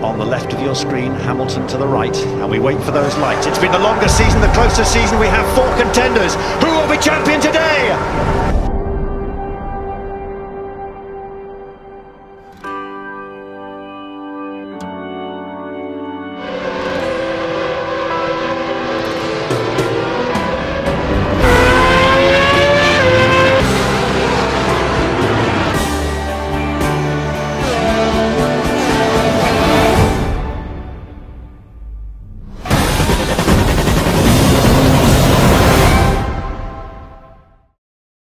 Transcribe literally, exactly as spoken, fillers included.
on the left of your screen, Hamilton to the right, and we wait for those lights. It's been the longest season, the closest season. We have four contenders. Who will be champion today?